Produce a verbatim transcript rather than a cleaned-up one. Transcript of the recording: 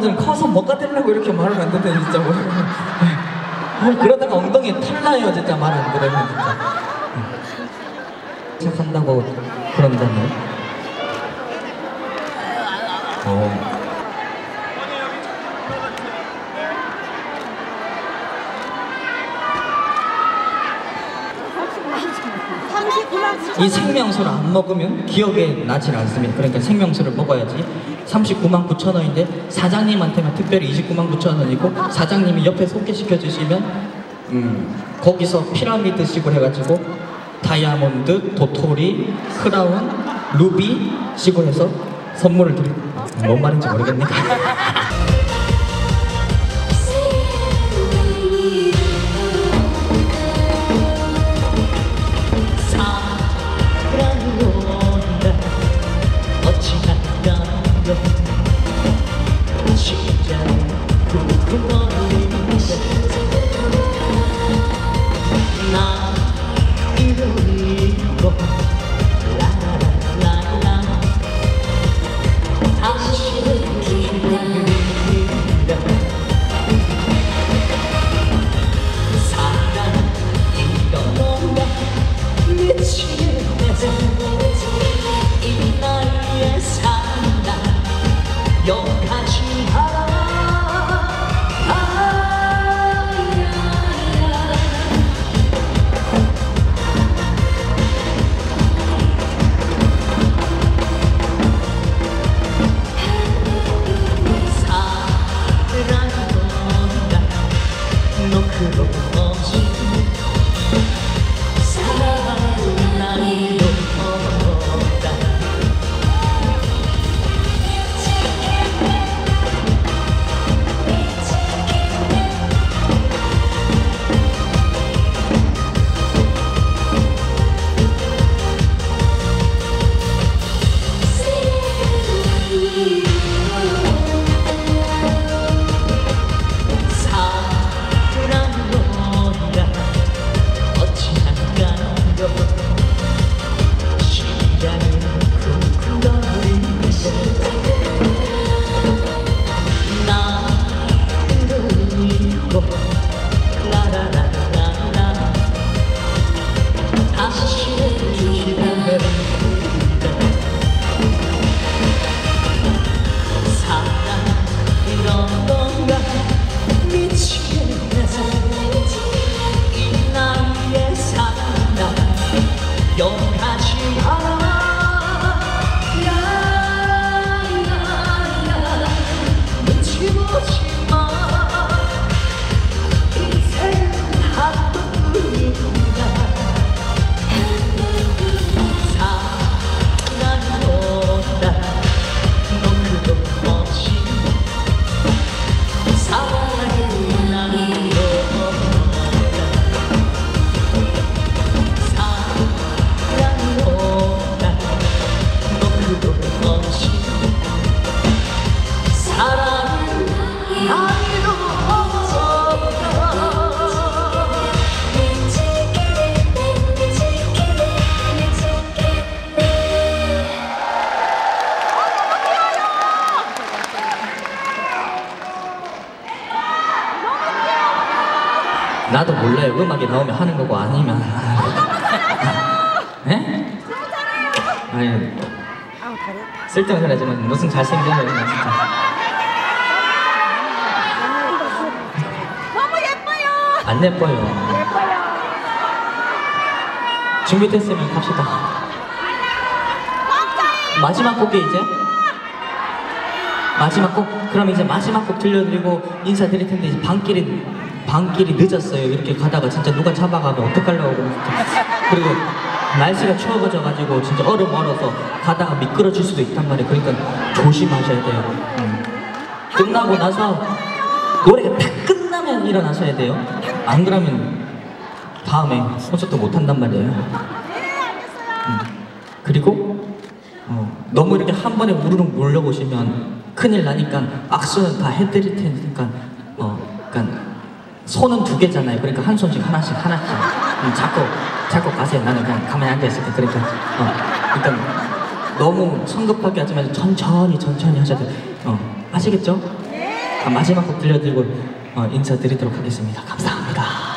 사람들은 커서 뭐가 되려고 이렇게 말을 안 듣네 진짜. 뭐. 어, 그러다가 엉덩이에 털나요 진짜 말 안 들으면 진짜. 시작한다고 그런다면. 어. 이 생명수를 안 먹으면 기억에 나질 않습니다. 그러니까 생명수를 먹어야지. 삼십구만 구천 원인데 사장님한테만 특별히 이십구만 구천 원이고 사장님이 옆에 소개시켜 주시면 음, 거기서 피라미드 식으로 해가지고 다이아몬드, 도토리, 크라운, 루비 식으로 해서 선물을 드리고 뭔 말인지 모르겠네. 나도 몰라요. 음악이 나오면 하는 거고 아니면 에? 아니 쓸데없는 하지만 무슨 잘생겨요 그냥 진짜. 너무 예뻐요. 안 예뻐요. 예뻐요. 준비됐으면 갑시다. 마지막 곡이 이제 마지막 곡. 그럼 이제 마지막 곡 들려드리고 인사드릴 텐데 이제 방길이 방길이 늦었어요. 이렇게 가다가 진짜 누가 잡아가면 어떡하려고. 그리고 날씨가 추워져가지고 진짜 얼음 얼어서 가다가 미끄러질 수도 있단 말이에요. 그러니까 조심하셔야 돼요. 음. 끝나고 나서 노래가 다 끝나면 일어나셔야 돼요. 안 그러면 다음에 콘서트 못 한단 말이에요. 음. 그리고 어, 너무 이렇게 한 번에 우르르 몰려보시면 큰일 나니까 악수는 다 해드릴 테니까 어, 그러니까 손은 두 개잖아요. 그러니까 한 손씩 하나씩 하나씩 음, 잡고 잡고 가세요. 나는 그냥 가만히 앉아 있을게. 그러니까 어, 그러니까 너무 성급하게 하지 말고 천천히 천천히 하셔야 돼요. 어, 아시겠죠? 네. 마지막 곡 들려드리고 어, 인사드리도록 하겠습니다. 감사합니다.